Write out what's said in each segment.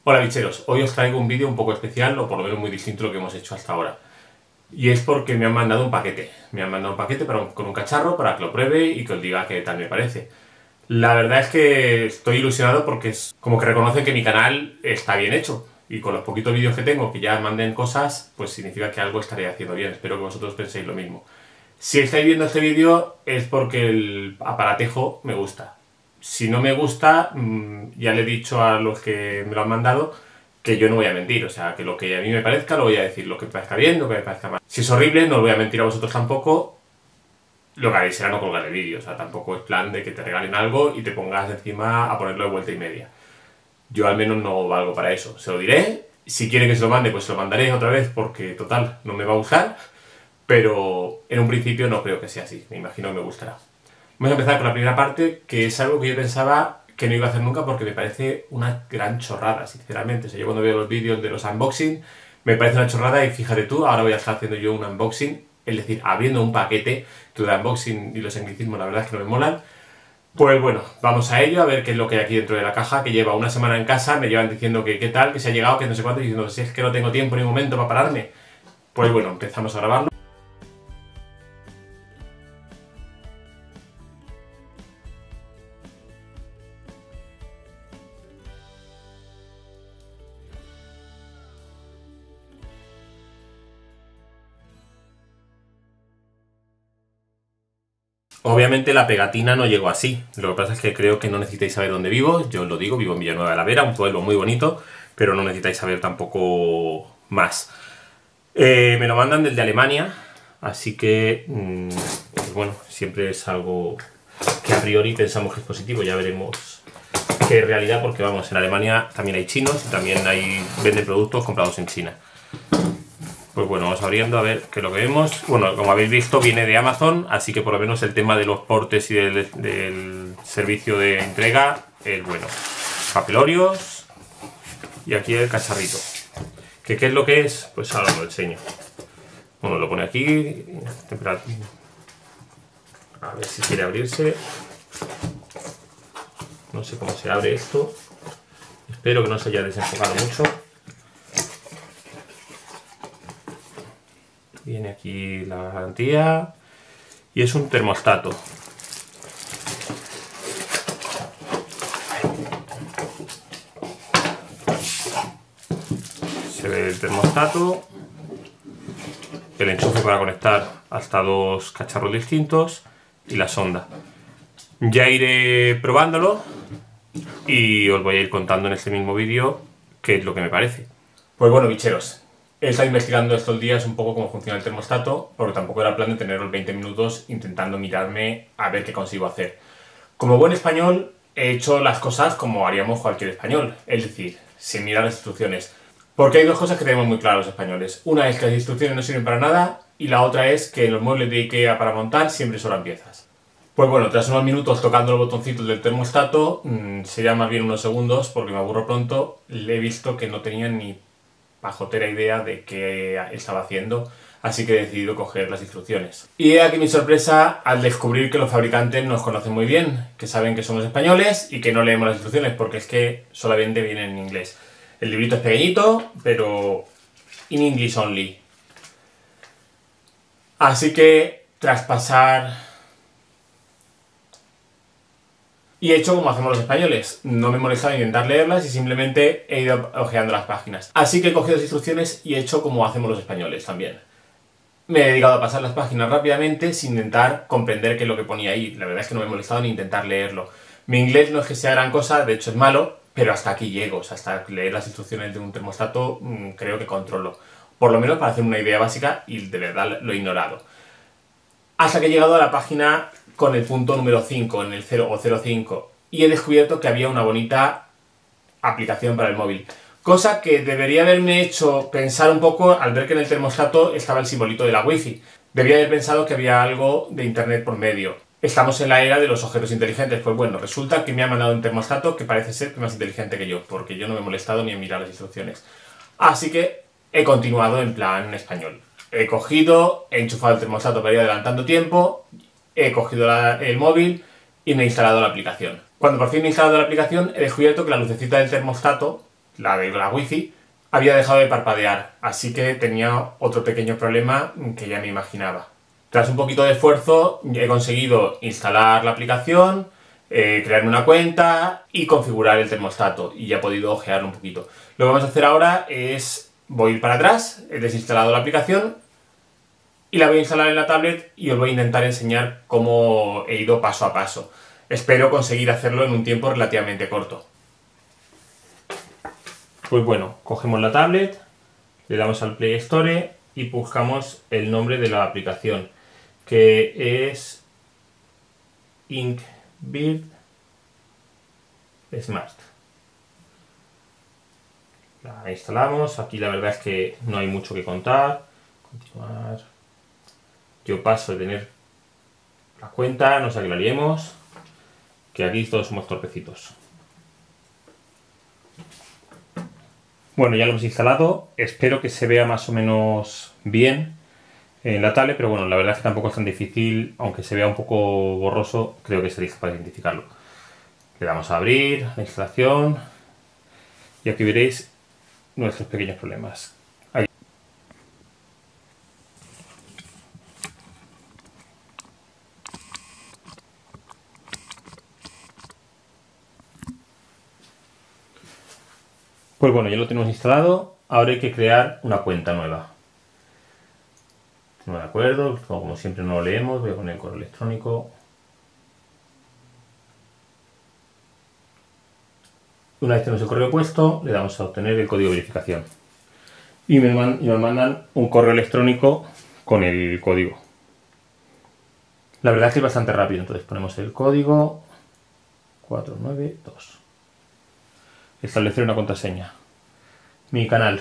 Hola bicheros, hoy os traigo un vídeo un poco especial, o por lo menos muy distinto a lo que hemos hecho hasta ahora. Y es porque me han mandado un paquete. Me han mandado un paquete con un cacharro para que lo pruebe y que os diga qué tal me parece. La verdad es que estoy ilusionado porque es como que reconocen que mi canal está bien hecho. Y con los poquitos vídeos que tengo que ya manden cosas, pues significa que algo estaré haciendo bien. Espero que vosotros penséis lo mismo. Si estáis viendo este vídeo es porque el aparatejo me gusta. Si no me gusta, ya le he dicho a los que me lo han mandado que yo no voy a mentir, o sea, que lo que a mí me parezca lo voy a decir, lo que me parezca bien, lo que me parezca mal. Si es horrible, no os voy a mentir a vosotros tampoco, lo que haréis será no colgar el vídeo, o sea, tampoco es plan de que te regalen algo y te pongas encima a ponerlo de vuelta y media. Yo al menos no valgo para eso, se lo diré, si quiere que se lo mande, pues se lo mandaré otra vez porque, total, no me va a gustar, pero en un principio no creo que sea así, me imagino que me gustará. Vamos a empezar con la primera parte, que es algo que yo pensaba que no iba a hacer nunca porque me parece una gran chorrada, sinceramente. O sea, yo cuando veo los vídeos de los unboxing me parece una chorrada y fíjate tú, ahora voy a estar haciendo yo un unboxing, es decir, abriendo un paquete. Todo el unboxing y los anglicismos la verdad es que no me molan. Pues bueno, vamos a ello, a ver qué es lo que hay aquí dentro de la caja, que lleva una semana en casa, me llevan diciendo que qué tal, que se ha llegado, que no sé cuánto, y diciendo si es que no tengo tiempo ni un momento para pararme. Pues bueno, empezamos a grabarlo. Obviamente la pegatina no llegó así, lo que pasa es que creo que no necesitáis saber dónde vivo, yo os lo digo, vivo en Villanueva de la Vera, un pueblo muy bonito, pero no necesitáis saber tampoco más. Me lo mandan desde Alemania, así que, pues bueno, siempre es algo que a priori pensamos que es positivo, ya veremos qué es realidad, porque vamos, en Alemania también hay chinos y también venden productos comprados en China. Pues bueno, vamos abriendo a ver qué es lo que vemos. Bueno, como habéis visto viene de Amazon, así que por lo menos el tema de los portes y del servicio de entrega es bueno. Papelorios y aquí el cacharrito. ¿Qué es lo que es? Pues ahora os lo enseño. Bueno, lo pone aquí. A ver si quiere abrirse. No sé cómo se abre esto. Espero que no se haya desenfocado mucho. Viene aquí la garantía y es un termostato. Se ve el termostato, el enchufe para conectar hasta dos cacharros distintos y la sonda. Ya iré probándolo y os voy a ir contando en este mismo vídeo qué es lo que me parece. Pues bueno, bicheros. He estado investigando estos días un poco cómo funciona el termostato, porque tampoco era plan de tener los 20 minutos intentando mirarme a ver qué consigo hacer. Como buen español, he hecho las cosas como haríamos cualquier español, es decir, sin mirar las instrucciones. Porque hay dos cosas que tenemos muy claras los españoles. Una es que las instrucciones no sirven para nada, y la otra es que en los muebles de IKEA para montar siempre sobran piezas. Pues bueno, tras unos minutos tocando los botoncitos del termostato, sería más bien unos segundos, porque me aburro pronto, le he visto que no tenía ni pajotera idea de qué estaba haciendo, así que he decidido coger las instrucciones. Y he aquí mi sorpresa al descubrir que los fabricantes nos conocen muy bien, que saben que somos españoles y que no leemos las instrucciones, porque es que solamente vienen en inglés. El librito es pequeñito, pero in English only. Así que, tras pasar... Y he hecho como hacemos los españoles, no me he molestado en intentar leerlas y simplemente he ido ojeando las páginas. Así que he cogido las instrucciones y he hecho como hacemos los españoles también. Me he dedicado a pasar las páginas rápidamente sin intentar comprender qué es lo que ponía ahí. La verdad es que no me he molestado ni intentar leerlo. Mi inglés no es que sea gran cosa, de hecho es malo, pero hasta aquí llego. O sea, hasta leer las instrucciones de un termostato creo que controlo. Por lo menos para hacer una idea básica y de verdad lo he ignorado. Hasta que he llegado a la página con el punto número 5, en el 0 o 05, y he descubierto que había una bonita aplicación para el móvil. Cosa que debería haberme hecho pensar un poco al ver que en el termostato estaba el simbolito de la wifi. Debía haber pensado que había algo de internet por medio. Estamos en la era de los objetos inteligentes. Pues bueno, resulta que me ha mandado un termostato que parece ser más inteligente que yo, porque yo no me he molestado ni en mirar las instrucciones. Así que he continuado en plan español. He cogido, he enchufado el termostato para ir adelantando tiempo, he cogido el móvil y me he instalado la aplicación. Cuando por fin me he instalado la aplicación he descubierto que la lucecita del termostato la de la Wi-Fi, había dejado de parpadear, así que tenía otro pequeño problema que ya me imaginaba. Tras un poquito de esfuerzo he conseguido instalar la aplicación, crearme una cuenta y configurar el termostato, y ya he podido ojearlo un poquito. Lo que vamos a hacer ahora es, voy a ir para atrás, he desinstalado la aplicación y la voy a instalar en la tablet y os voy a intentar enseñar cómo he ido paso a paso. Espero conseguir hacerlo en un tiempo relativamente corto. Pues bueno, cogemos la tablet, le damos al Play Store y buscamos el nombre de la aplicación, que es Inkbird Smart. La instalamos, aquí la verdad es que no hay mucho que contar. Continuar. Yo paso de tener la cuenta, no sé que la liemos, que aquí todos somos torpecitos. Bueno, ya lo hemos instalado, espero que se vea más o menos bien en la tablet, pero bueno, la verdad es que tampoco es tan difícil, aunque se vea un poco borroso, creo que seréis capaz de identificarlo. Le damos a abrir la instalación y aquí veréis nuestros pequeños problemas. Ahí. Pues bueno, ya lo tenemos instalado, ahora hay que crear una cuenta nueva. No de acuerdo, como siempre no lo leemos, voy a poner el correo electrónico. Una vez tenemos el correo puesto, le damos a obtener el código de verificación. Y nos mandan un correo electrónico con el código. La verdad es que es bastante rápido, entonces ponemos el código 492. Establecer una contraseña. Mi canal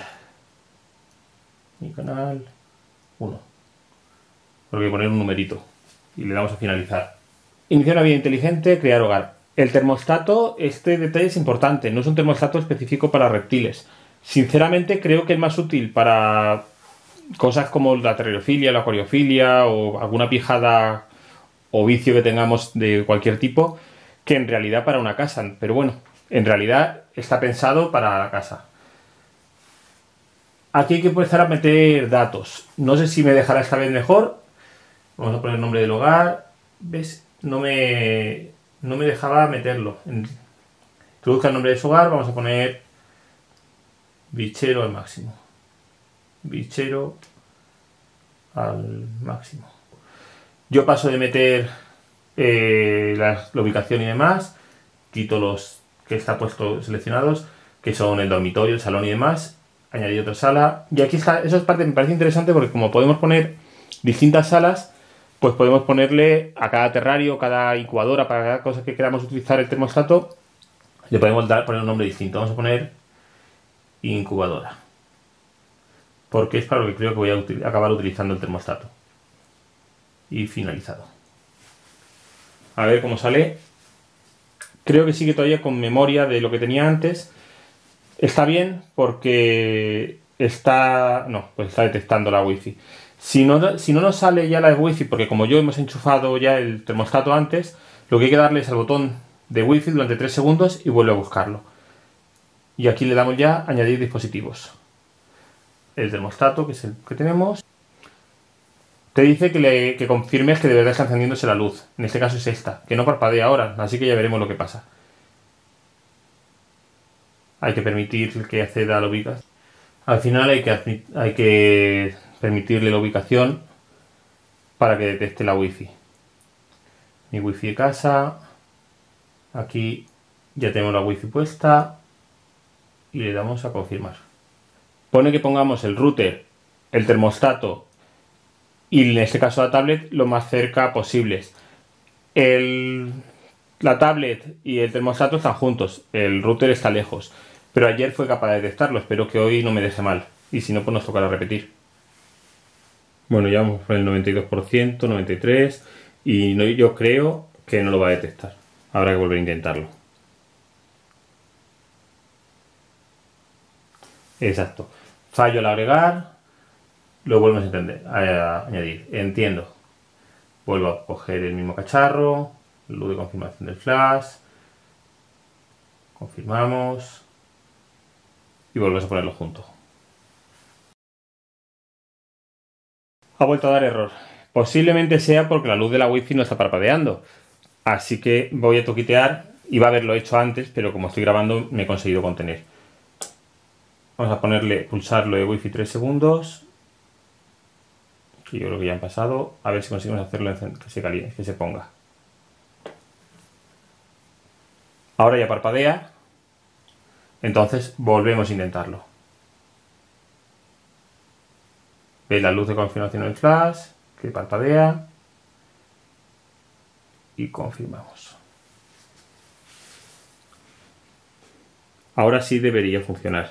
1. Porque hay que poner un numerito. Y le damos a finalizar. Iniciar una vida inteligente, crear hogar. El termostato, este detalle es importante, no es un termostato específico para reptiles. Sinceramente creo que es más útil para cosas como la terroriofilia, la acuariofilia o alguna pijada o vicio que tengamos de cualquier tipo, que en realidad para una casa. Pero bueno, en realidad está pensado para la casa. Aquí hay que empezar a meter datos. No sé si me dejará esta vez mejor. Vamos a poner el nombre del hogar. ¿Ves? No me dejaba meterlo. Introduzca el nombre de su hogar. Vamos a poner bichero al máximo. Bichero al máximo. Yo paso de meter la ubicación y demás. Quito los que está puesto seleccionados, que son el dormitorio, el salón y demás. Añadir otra sala. Y aquí está, eso es parte, me parece interesante porque como podemos poner distintas salas, pues podemos ponerle a cada terrario, cada incubadora, para cada cosa que queramos utilizar el termostato, le podemos poner un nombre distinto. Vamos a poner incubadora, porque es para lo que creo que voy a acabar utilizando el termostato. Y finalizado. A ver cómo sale. Creo que sigue todavía con memoria de lo que tenía antes. Está bien porque está detectando la Wi-Fi. Si no nos sale ya la Wi-Fi, porque como yo hemos enchufado ya el termostato antes, lo que hay que darle es al botón de Wi-Fi durante 3 segundos y vuelve a buscarlo. Y aquí le damos ya a añadir dispositivos. El termostato, que es el que tenemos, te dice que confirmes que de verdad está encendiéndose la luz. En este caso es esta, que no parpadea ahora, así que ya veremos lo que pasa. Hay que permitir que acceda a la ubicación. Al final hay que permitirle la ubicación para que detecte la Wi-Fi. Mi Wi-Fi de casa. Aquí ya tenemos la Wi-Fi puesta. Y le damos a confirmar. Pone que pongamos el router, el termostato y en este caso la tablet lo más cerca posibles. La tablet y el termostato están juntos. El router está lejos. Pero ayer fue capaz de detectarlo, espero que hoy no me deje mal. Y si no, pues nos tocará repetir. Bueno, ya vamos por el 92%, 93%. Y yo creo que no lo va a detectar. Habrá que volver a intentarlo. Exacto. Fallo al agregar. Lo volvemos a añadir. Entiendo. Vuelvo a coger el mismo cacharro. Luz de confirmación del flash. Confirmamos. y volvemos a ponerlo junto. Ha vuelto a dar error. Posiblemente sea porque la luz de la wifi no está parpadeando. Así que voy a toquitear. Iba a haberlo hecho antes, pero como estoy grabando me he conseguido contener. Vamos a pulsarlo de wifi 3 segundos. Que yo creo que ya han pasado. A ver si conseguimos hacerlo que se caliente, que se ponga. Ahora ya parpadea. Entonces volvemos a intentarlo. ¿Veis la luz de confirmación del flash? Que parpadea. Y confirmamos. Ahora sí debería funcionar.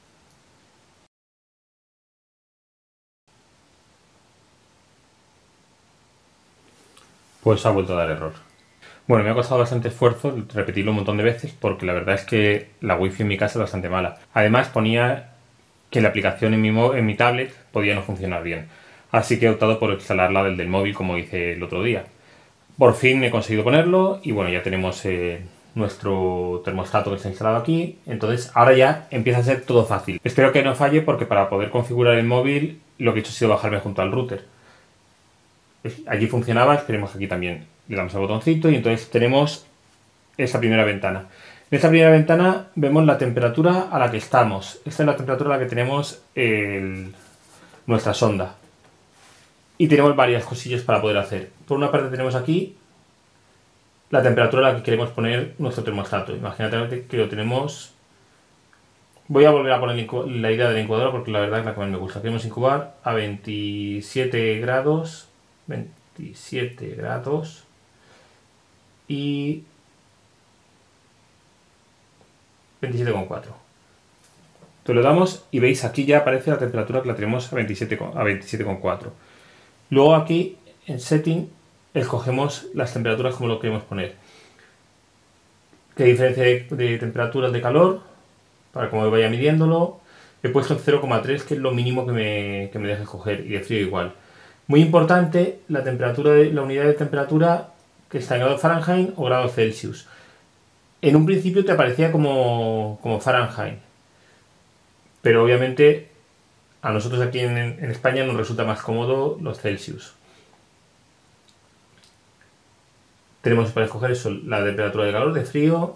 Pues ha vuelto a dar error. Bueno, me ha costado bastante esfuerzo repetirlo un montón de veces porque la verdad es que la wifi en mi casa es bastante mala. Además ponía que la aplicación en mi tablet podía no funcionar bien. Así que he optado por instalarla del móvil como hice el otro día. Por fin he conseguido ponerlo y bueno, ya tenemos nuestro termostato que está instalado aquí. Entonces ahora ya empieza a ser todo fácil. Espero que no falle porque para poder configurar el móvil lo que he hecho ha sido bajarme junto al router. Allí funcionaba, esperemos que aquí también. Le damos al botoncito y entonces tenemos esta primera ventana. En esta primera ventana vemos la temperatura a la que estamos. Esta es la temperatura a la que tenemos nuestra sonda. Y tenemos varias cosillas para poder hacer. Por una parte tenemos aquí la temperatura a la que queremos poner nuestro termostato. Imagínate que lo tenemos... Voy a volver a poner la idea de la incubadora porque la verdad es la que más me gusta. Queremos incubar a 27 grados... 27 grados y 27,4. Entonces lo damos y veis aquí ya aparece la temperatura que la tenemos a 27,4. Luego aquí en setting escogemos las temperaturas como lo queremos poner. ¿Qué diferencia de temperaturas de calor? Para como vaya midiéndolo. He puesto 0,3 que es lo mínimo que me deja escoger y de frío igual. Muy importante, la unidad de temperatura que está en grados Fahrenheit o grados Celsius. En un principio te aparecía como Fahrenheit, pero obviamente a nosotros aquí en España nos resulta más cómodo los Celsius. Tenemos para escoger eso, la temperatura de calor, de frío,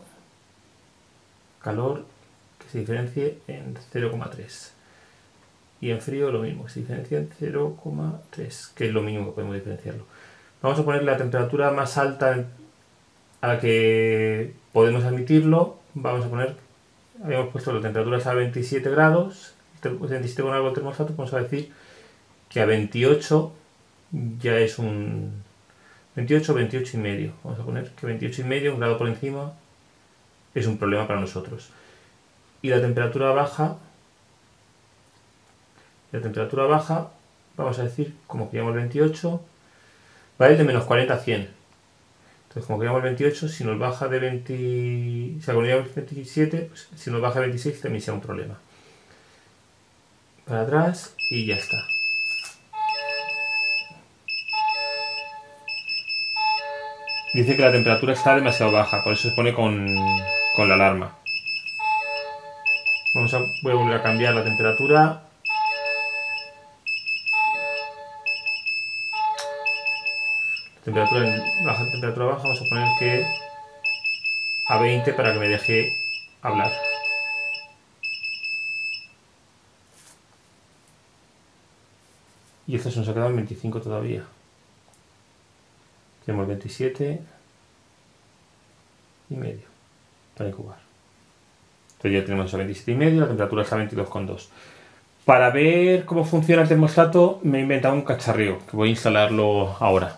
calor que se diferencie en 0,3. Y en frío lo mismo, se diferencia en 0,3, que es lo mínimo que podemos diferenciarlo. Vamos a poner la temperatura más alta a la que podemos admitirlo. Vamos a poner, habíamos puesto la temperatura a 27 grados, 27 con algo el termostato, vamos a decir que a 28 ya es un 28 y medio. Vamos a poner que 28 y medio, un grado por encima, es un problema para nosotros. Y la temperatura baja, vamos a decir, como queríamos el 28, va a ir de menos 40 a 100. Entonces, como queríamos el 28, si nos baja de 20, si queríamos 27, pues, si nos baja de 26 también sea un problema. Para atrás y ya está. Dice que la temperatura está demasiado baja, por eso se pone con la alarma. Voy a volver a cambiar la temperatura. Temperatura baja, vamos a poner que a 20 para que me deje hablar. Y esto se nos ha quedado en 25 todavía. Tenemos 27 y medio para incubar. Entonces ya tenemos a 27 y medio, la temperatura está a 22,2. Para ver cómo funciona el termostato me he inventado un cacharrío que voy a instalarlo ahora.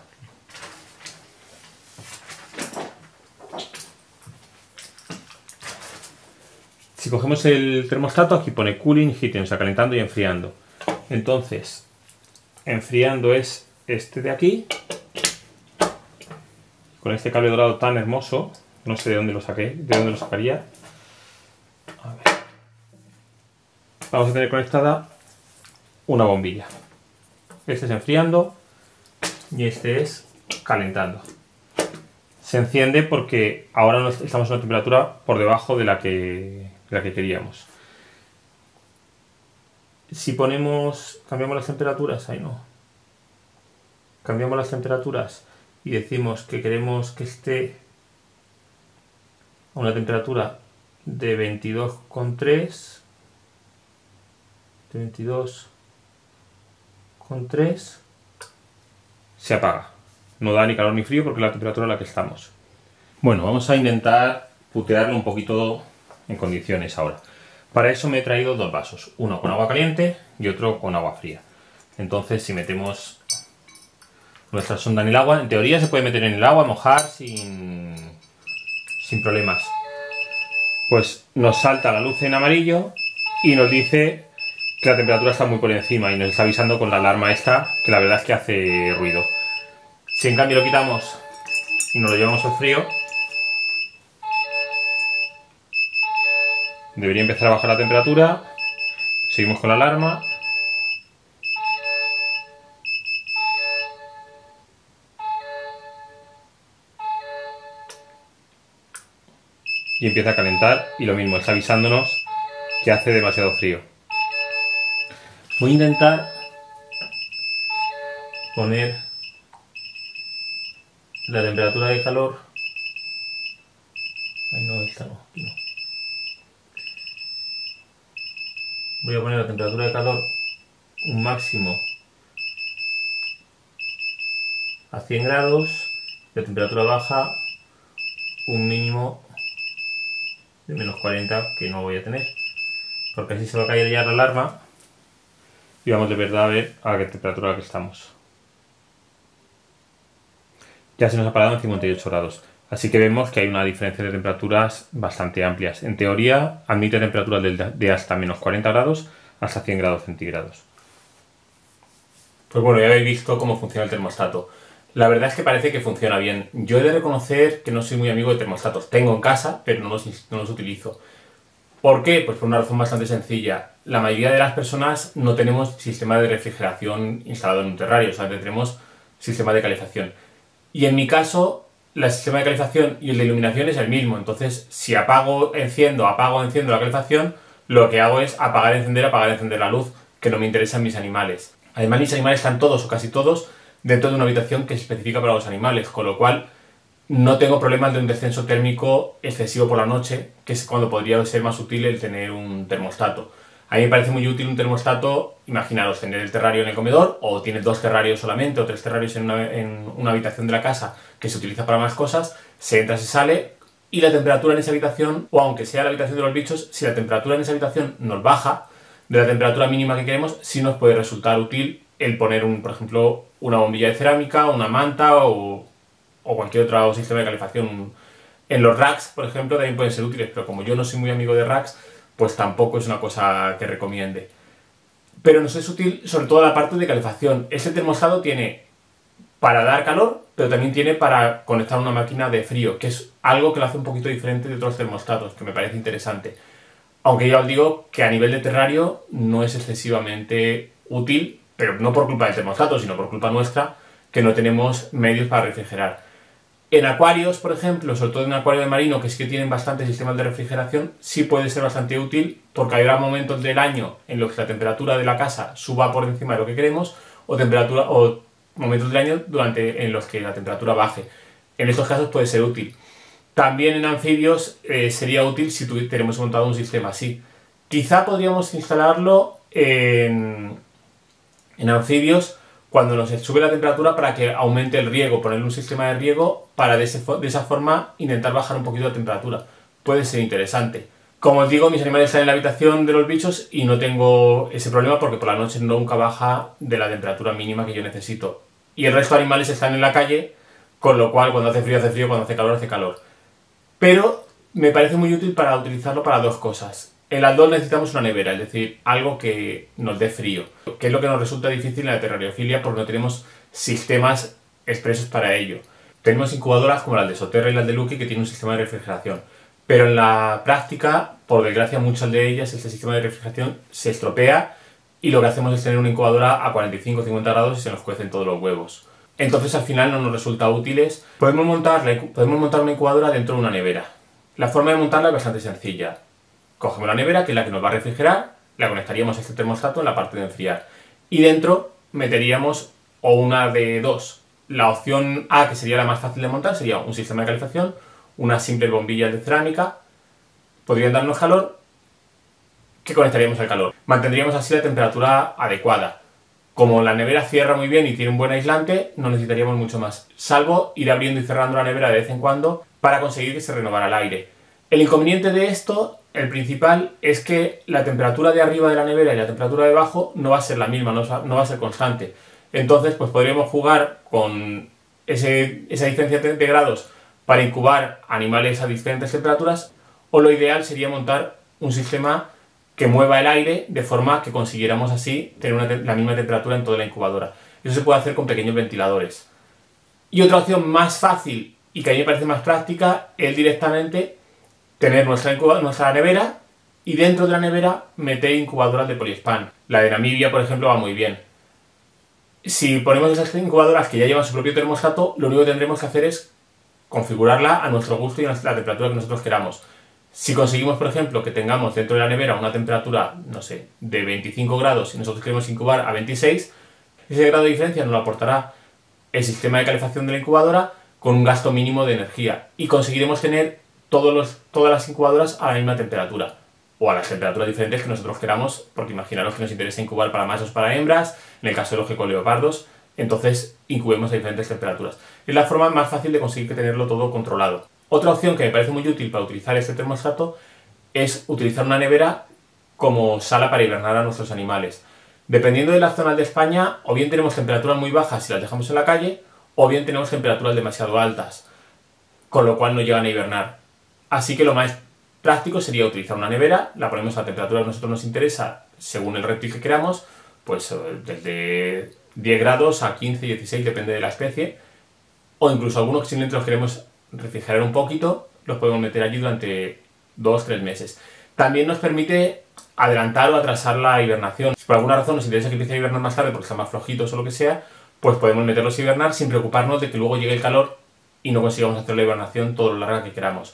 Si cogemos el termostato, aquí pone cooling, heating, o sea, calentando y enfriando. Entonces, enfriando es este de aquí, con este cable dorado tan hermoso, no sé de dónde lo saqué, de dónde lo sacaría. A ver. Vamos a tener conectada una bombilla. Este es enfriando y este es calentando. Se enciende porque ahora estamos a una temperatura por debajo de la que queríamos. si cambiamos las temperaturas, ahí no, cambiamos las temperaturas y decimos que queremos que esté a una temperatura de 22,3, de 22,3, se apaga. No da ni calor ni frío porque es la temperatura a la que estamos. Bueno, vamos a intentar putearlo un poquito en condiciones ahora. Para eso me he traído dos vasos, uno con agua caliente y otro con agua fría. Entonces, si metemos nuestra sonda en el agua, en teoría se puede meter en el agua, mojar sin problemas. Pues nos salta la luz en amarillo y nos dice que la temperatura está muy por encima y nos está avisando con la alarma esta, que la verdad es que hace ruido. Si en cambio lo quitamos y nos lo llevamos al frío, debería empezar a bajar la temperatura. Seguimos con la alarma. Y empieza a calentar y lo mismo, está avisándonos que hace demasiado frío. Voy a intentar poner la temperatura de calor. Ahí no, esta no, aquí no. Voy a poner la temperatura de calor un máximo a 100 grados, la temperatura baja un mínimo de menos 40, que no voy a tener, porque así se va a caer ya la alarma y vamos de verdad a ver a qué temperatura que estamos. Ya se nos ha parado en 58 grados, así que vemos que hay una diferencia de temperaturas bastante amplias. En teoría admite temperaturas de hasta menos 40 grados hasta 100 grados centígrados. Pues bueno, ya habéis visto cómo funciona el termostato. La verdad es que parece que funciona bien. Yo he de reconocer que no soy muy amigo de termostatos. Tengo en casa, pero no los utilizo. ¿Por qué? Pues por una razón bastante sencilla. La mayoría de las personas no tenemos sistema de refrigeración instalado en un terrario, o sea, tenemos sistema de calefacción. Y en mi caso, el sistema de calefacción y el de iluminación es el mismo. Entonces, si apago, enciendo la calefacción, lo que hago es apagar, encender la luz, que no me interesan mis animales. Además, mis animales están todos o casi todos dentro de una habitación que se especifica para los animales, con lo cual no tengo problemas de un descenso térmico excesivo por la noche, que es cuando podría ser más útil el tener un termostato. A mí me parece muy útil un termostato, imaginaros, tener el terrario en el comedor, o tienes 2 terrarios solamente, o 3 terrarios en una habitación de la casa que se utiliza para más cosas, se entra, se sale, y la temperatura en esa habitación, o aunque sea la habitación de los bichos, si la temperatura en esa habitación nos baja de la temperatura mínima que queremos, sí nos puede resultar útil el poner, por ejemplo, una bombilla de cerámica, una manta o cualquier otro sistema de calefacción. En los racks, por ejemplo, también pueden ser útiles, pero como yo no soy muy amigo de racks, pues tampoco es una cosa que recomiende. Pero nos es útil sobre todo la parte de calefacción. Este termostato tiene para dar calor, pero también tiene para conectar una máquina de frío, que es algo que lo hace un poquito diferente de otros termostatos, que me parece interesante. Aunque ya os digo que a nivel de terrario no es excesivamente útil, pero no por culpa del termostato, sino por culpa nuestra, que no tenemos medios para refrigerar. En acuarios, por ejemplo, sobre todo en un acuario de marino, que sí que tienen bastantes sistemas de refrigeración, sí puede ser bastante útil, porque habrá momentos del año en los que la temperatura de la casa suba por encima de lo que queremos, o momentos del año en los que la temperatura baje. En estos casos puede ser útil. También en anfibios sería útil si tenemos montado un sistema así. Quizá podríamos instalarlo en anfibios cuando nos sube la temperatura para que aumente el riego, ponerle un sistema de riego para de esa forma intentar bajar un poquito la temperatura. Puede ser interesante. Como os digo, mis animales están en la habitación de los bichos y no tengo ese problema porque por la noche nunca baja de la temperatura mínima que yo necesito. Y el resto de animales están en la calle, con lo cual cuando hace frío, cuando hace calor, hace calor. Pero me parece muy útil para utilizarlo para dos cosas. En las dos necesitamos una nevera, es decir, algo que nos dé frío, que es lo que nos resulta difícil en la terrariofilia porque no tenemos sistemas expresos para ello. Tenemos incubadoras como las de Soterra y las de Lucky que tienen un sistema de refrigeración, pero en la práctica, por desgracia, muchas de ellas, este sistema de refrigeración se estropea y lo que hacemos es tener una incubadora a 45 o 50 grados y se nos cuecen todos los huevos. Entonces al final no nos resulta útiles. Podemos montar una incubadora dentro de una nevera. La forma de montarla es bastante sencilla. Cogemos la nevera, que es la que nos va a refrigerar, la conectaríamos a este termostato en la parte de enfriar. Y dentro meteríamos o una de dos. La opción A, que sería la más fácil de montar, sería un sistema de calefacción, unas simples bombillas de cerámica, podrían darnos calor, que conectaríamos al calor. Mantendríamos así la temperatura adecuada. Como la nevera cierra muy bien y tiene un buen aislante, no necesitaríamos mucho más, salvo ir abriendo y cerrando la nevera de vez en cuando para conseguir que se renovara el aire. El inconveniente de esto, el principal, es que la temperatura de arriba de la nevera y la temperatura de abajo no va a ser la misma, no va a ser constante. Entonces, pues podríamos jugar con esa diferencia de grados para incubar animales a diferentes temperaturas, o lo ideal sería montar un sistema que mueva el aire de forma que consiguiéramos así tener la misma temperatura en toda la incubadora. Eso se puede hacer con pequeños ventiladores. Y otra opción más fácil y que a mí me parece más práctica es directamente tener nuestra nevera y dentro de la nevera meter incubadoras de poliespan. La de Namibia, por ejemplo, va muy bien. Si ponemos esas incubadoras que ya llevan su propio termostato, lo único que tendremos que hacer es configurarla a nuestro gusto y a la temperatura que nosotros queramos. Si conseguimos, por ejemplo, que tengamos dentro de la nevera una temperatura, no sé, de 25 grados y nosotros queremos incubar a 26, ese grado de diferencia nos lo aportará el sistema de calefacción de la incubadora con un gasto mínimo de energía y conseguiremos tener todas las incubadoras a la misma temperatura o a las temperaturas diferentes que nosotros queramos, porque imaginaros que nos interesa incubar para machos, para hembras, en el caso de los gecoleopardos, entonces incubemos a diferentes temperaturas. Es la forma más fácil de conseguir tenerlo todo controlado. Otra opción que me parece muy útil para utilizar este termostato es utilizar una nevera como sala para hibernar a nuestros animales. Dependiendo de la zona de España, o bien tenemos temperaturas muy bajas si las dejamos en la calle, o bien tenemos temperaturas demasiado altas, con lo cual no llegan a hibernar. Así que lo más práctico sería utilizar una nevera, la ponemos a la temperatura que a nosotros nos interesa, según el reptil que queramos, pues desde 10 grados a 15, 16, depende de la especie, o incluso algunos que simplemente los queremos refrigerar un poquito, los podemos meter allí durante 2-3 meses. También nos permite adelantar o atrasar la hibernación. Si por alguna razón nos interesa que empiece a hibernar más tarde porque están más flojitos o lo que sea, pues podemos meterlos a hibernar sin preocuparnos de que luego llegue el calor y no consigamos hacer la hibernación todo lo larga que queramos.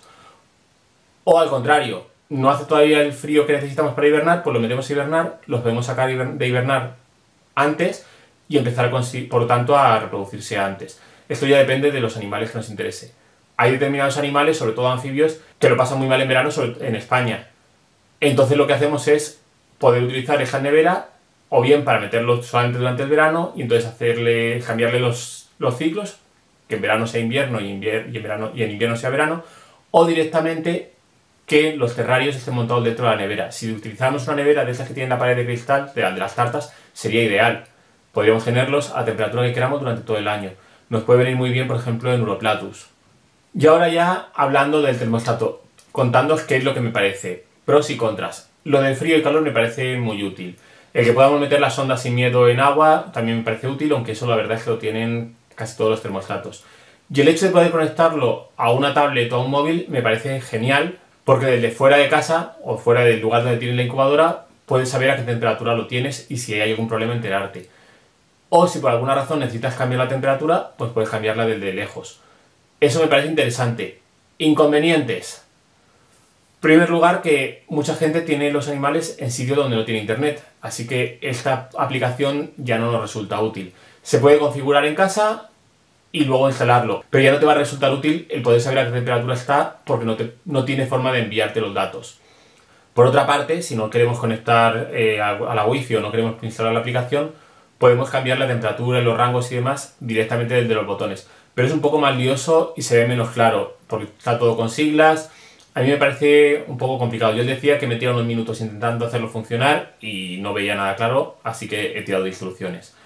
O al contrario, no hace todavía el frío que necesitamos para hibernar, pues lo metemos a hibernar, los podemos sacar de hibernar antes y empezar, por lo tanto, a reproducirse antes. Esto ya depende de los animales que nos interese. Hay determinados animales, sobre todo anfibios, que lo pasan muy mal en verano en España. Entonces lo que hacemos es poder utilizar esa nevera o bien para meterlo solamente durante el verano y entonces cambiarle los ciclos, que en verano sea invierno y en invierno sea verano, o directamente que los terrarios estén montados dentro de la nevera. Si utilizamos una nevera de esas que tienen la pared de cristal, de las tartas, sería ideal. Podríamos tenerlos a temperatura que queramos durante todo el año. Nos puede venir muy bien, por ejemplo, en Uroplatus. Y ahora ya hablando del termostato, contándoos qué es lo que me parece, pros y contras. Lo del frío y calor me parece muy útil. El que podamos meter las sondas sin miedo en agua también me parece útil, aunque eso la verdad es que lo tienen casi todos los termostatos. Y el hecho de poder conectarlo a una tablet o a un móvil me parece genial, porque desde fuera de casa o fuera del lugar donde tienes la incubadora puedes saber a qué temperatura lo tienes y si hay algún problema enterarte. O si por alguna razón necesitas cambiar la temperatura, pues puedes cambiarla desde lejos. Eso me parece interesante. Inconvenientes. En primer lugar, que mucha gente tiene los animales en sitios donde no tiene internet, así que esta aplicación ya no nos resulta útil. Se puede configurar en casa y luego instalarlo, pero ya no te va a resultar útil el poder saber a qué temperatura está porque no tiene forma de enviarte los datos. Por otra parte, si no queremos conectar a la wifi o no queremos instalar la aplicación, podemos cambiar la temperatura, los rangos y demás directamente desde los botones. Pero es un poco más lioso y se ve menos claro, porque está todo con siglas. A mí me parece un poco complicado. Yo decía que me tira unos minutos intentando hacerlo funcionar y no veía nada claro, así que he tirado de instrucciones.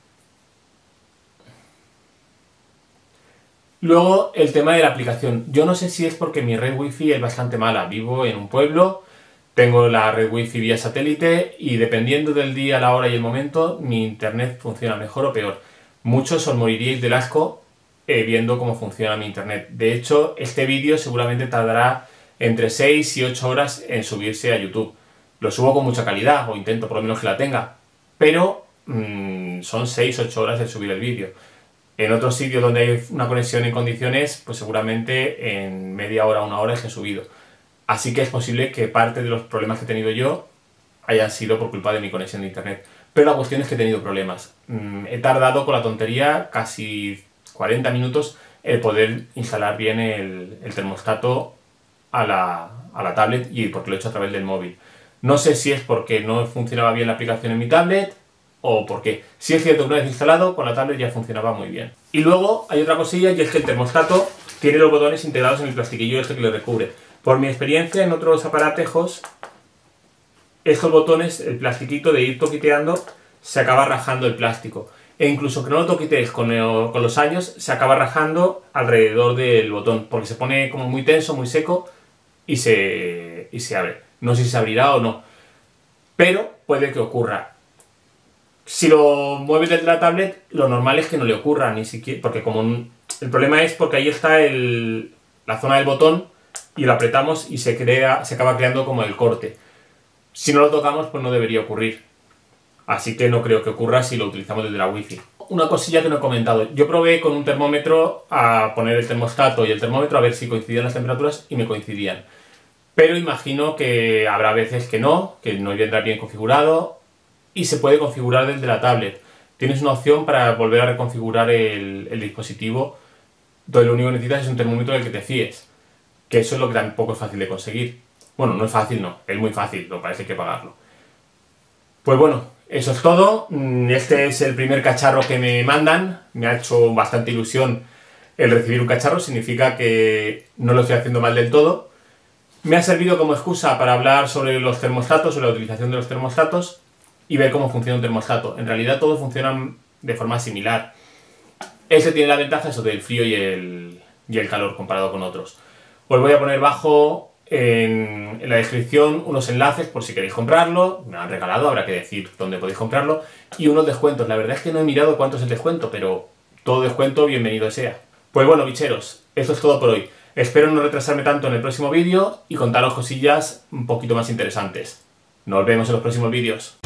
Luego, el tema de la aplicación. Yo no sé si es porque mi red wifi es bastante mala. Vivo en un pueblo, tengo la red wifi vía satélite y dependiendo del día, la hora y el momento, mi internet funciona mejor o peor. Muchos os moriríais del asco viendo cómo funciona mi internet. De hecho, este vídeo seguramente tardará entre 6 y 8 horas en subirse a YouTube. Lo subo con mucha calidad, o intento por lo menos que la tenga, pero son 6-8 horas el subir el vídeo. En otros sitios donde hay una conexión en condiciones, pues seguramente en media hora o una hora es que he subido. Así que es posible que parte de los problemas que he tenido yo haya sido por culpa de mi conexión de internet. Pero la cuestión es que he tenido problemas. He tardado con la tontería casi 40 minutos el poder instalar bien el termostato a la tablet, y porque lo he hecho a través del móvil. No sé si es porque no funcionaba bien la aplicación en mi tablet o porque sí es cierto que una vez instalado con la tablet ya funcionaba muy bien. Y luego hay otra cosilla, y es que el termostato tiene los botones integrados en el plastiquillo este que lo recubre. Por mi experiencia en otros aparatejos, estos botones, el plastiquito de ir toquiteando, se acaba rajando el plástico. E incluso que no lo toquitees con los años, se acaba rajando alrededor del botón, porque se pone como muy tenso, muy seco, y se abre. No sé si se abrirá o no, pero puede que ocurra. Si lo mueves desde la tablet, lo normal es que no le ocurra, ni siquiera, porque como el problema es porque ahí está la zona del botón, y lo apretamos y se acaba creando como el corte. Si no lo tocamos, pues no debería ocurrir. Así que no creo que ocurra si lo utilizamos desde la Wi-Fi. Una cosilla que no he comentado. Yo probé con un termómetro a poner el termostato y el termómetro a ver si coincidían las temperaturas, y me coincidían. Pero imagino que habrá veces que no vendrá bien configurado, y se puede configurar desde la tablet. Tienes una opción para volver a reconfigurar el dispositivo. Entonces lo único que necesitas es un termómetro del que te fíes. Que eso es lo que tampoco es fácil de conseguir. Bueno, no es fácil, no. Es muy fácil, lo parece que hay que pagarlo. Pues bueno, eso es todo. Este es el primer cacharro que me mandan. Me ha hecho bastante ilusión el recibir un cacharro. Significa que no lo estoy haciendo mal del todo. Me ha servido como excusa para hablar sobre los termostatos, sobre la utilización de los termostatos, y ver cómo funciona un termostato. En realidad todos funcionan de forma similar. Este tiene la ventaja eso del frío y el calor comparado con otros. Os voy a poner abajo en la descripción unos enlaces por si queréis comprarlo. Me lo han regalado, habrá que decir dónde podéis comprarlo. Y unos descuentos. La verdad es que no he mirado cuánto es el descuento, pero todo descuento bienvenido sea. Pues bueno, bicheros, esto es todo por hoy. Espero no retrasarme tanto en el próximo vídeo y contaros cosillas un poquito más interesantes. Nos vemos en los próximos vídeos.